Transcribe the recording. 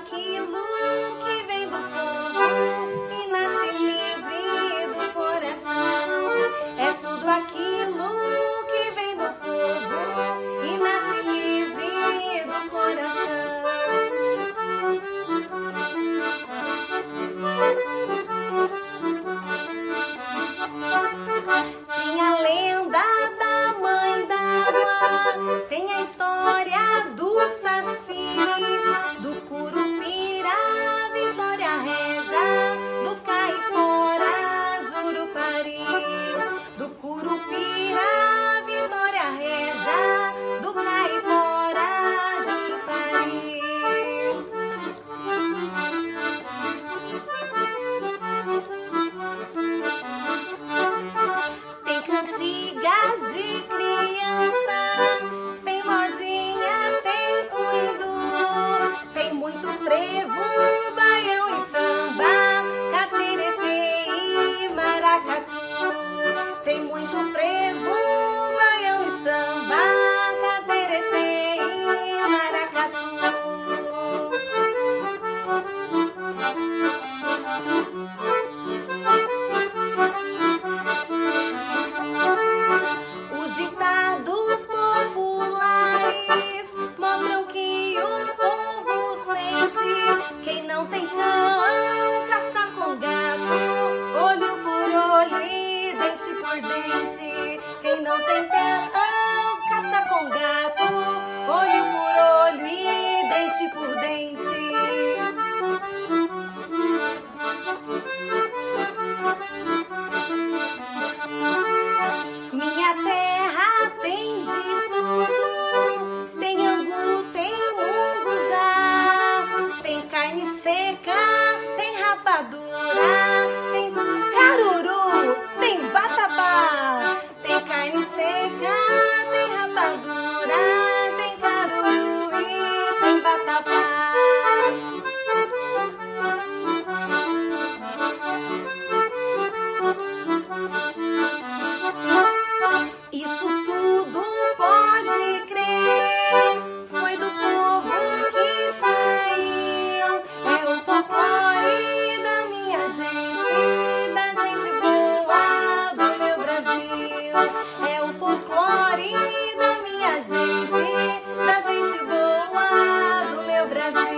aquilo que vem do povo e nasce livre do coração. É tudo aquilo que vem do povo e nasce livre do coração. Tem a lenda da mãe d'água, tem a história do Saci, do Curupira, Vitória Regia, do Caipora, Jurupari, do Curupira, Vitória Regia, do Caipora, Jurupari. Tem cantigas de criança, tem modinha, tem cuido, tem muito frevo, baião e samba, cateretê e maracatu. Tem muito frevo, baião e samba, cateretê e maracatu. Os ditados populares mostram que o povo sente. Quem não tem cão, caça com gato, olho por olho e dente por dente. Quem não tem cão, caça com gato, olho por olho e dente por dente. Minha terra tem de tudo, tem angu, tem munguzá, tem carne seca, tem rapadura, tem caruru, tem vatapá. Tem carne seca, tem rapadura, tem caruru e tem vatapá. Isso tudo pode crer, foi do povo que saiu. É o folclore da minha gente, da gente boa do meu Brasil. É o folclore da minha gente, da gente boa do meu Brasil.